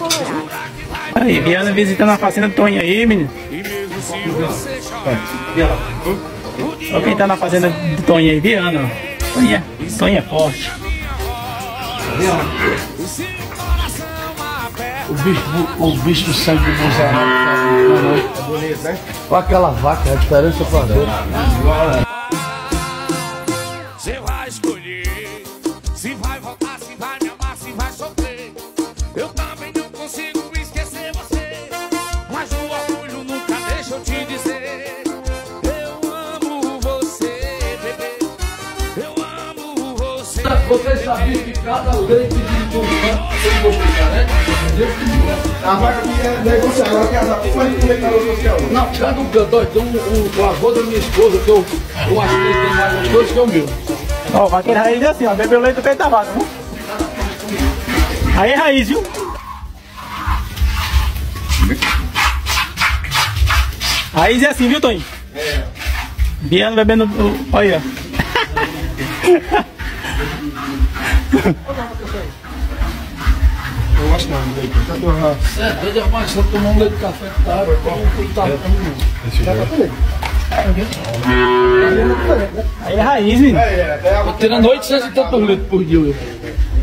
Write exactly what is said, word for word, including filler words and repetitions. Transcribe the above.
Aí, Viana visitando a fazenda do Toninho aí, menino. Olha quem tá na fazenda do Toninho aí, Viana. Toninho, Toninho é forte. O bicho, o bicho do sangue do Bolsonaro. Olha aquela vaca, a diferença pra Deus. Você vai escolher se vai voltar, se vai me amar, se vai sofrer. Eu também não consigo esquecer você, mas o orgulho nunca deixa eu te dizer. Eu amo você, bebê. Eu amo você. Você sabia que cada leite de um tem um né? A vaca que é negociar, agora que a vaca pode comer calor social. Não, cada um cantor, então o, o avô da minha esposa, que eu, eu acho que ele tem mais gostoso que é o meu. Ó, oh, vaqueiro raiz é assim, ó, bebeu leite do peito da vaca, viu? Aí é raiz, viu? Raiz é assim, viu, Toninho? É. Viana bebendo, olha. Eu gosto não, leite. É, doido é mais, só tomar um leite de café que tá água, Aí é raiz, menino. É, é, tô tirando oitocentos e tantos litros por dia.